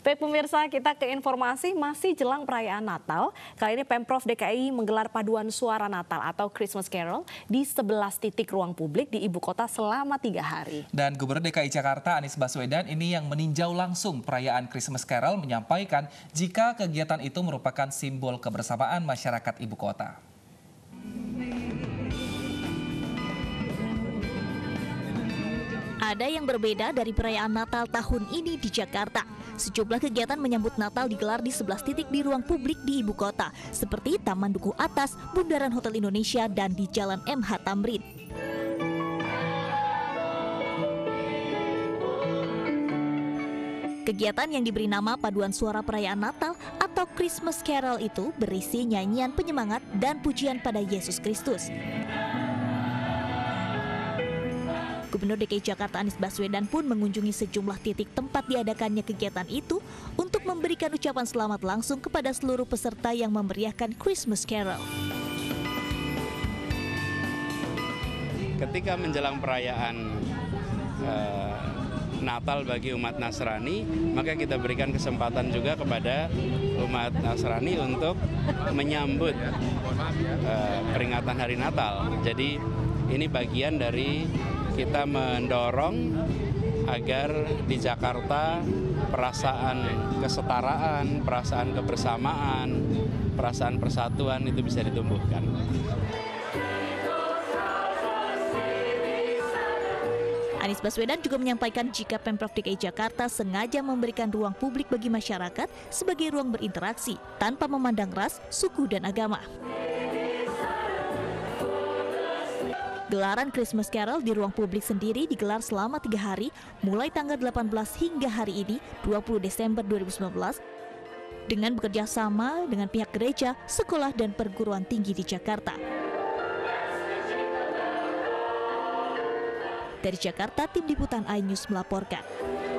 Baik pemirsa, kita ke informasi masih jelang perayaan Natal. Kali ini Pemprov DKI menggelar paduan suara Natal atau Christmas Carol di 11 titik ruang publik di ibu kota selama 3 hari. Dan Gubernur DKI Jakarta Anies Baswedan ini yang meninjau langsung perayaan Christmas Carol menyampaikan jika kegiatan itu merupakan simbol kebersamaan masyarakat ibu kota. Ada yang berbeda dari perayaan Natal tahun ini di Jakarta. Sejumlah kegiatan menyambut Natal digelar di 11 titik di ruang publik di ibu kota, seperti Taman Dukuh Atas, Bundaran Hotel Indonesia, dan di Jalan MH Tamrin. Kegiatan yang diberi nama Paduan Suara Perayaan Natal atau Christmas Carol itu berisi nyanyian penyemangat dan pujian pada Yesus Kristus. Gubernur DKI Jakarta Anies Baswedan pun mengunjungi sejumlah titik tempat diadakannya kegiatan itu untuk memberikan ucapan selamat langsung kepada seluruh peserta yang memeriahkan Christmas Carol. Ketika menjelang perayaan Natal bagi umat Nasrani, maka kita berikan kesempatan juga kepada umat Nasrani untuk menyambut peringatan Hari Natal. Jadi ini bagian dari kita mendorong agar di Jakarta perasaan kesetaraan, perasaan kebersamaan, perasaan persatuan itu bisa ditumbuhkan. Anies Baswedan juga menyampaikan jika Pemprov DKI Jakarta sengaja memberikan ruang publik bagi masyarakat sebagai ruang berinteraksi tanpa memandang ras, suku, dan agama. Gelaran Christmas Carol di ruang publik sendiri digelar selama 3 hari, mulai tanggal 18 hingga hari ini, 20 Desember 2019, dengan bekerja sama dengan pihak gereja, sekolah, dan perguruan tinggi di Jakarta. Dari Jakarta, tim liputan iNews melaporkan.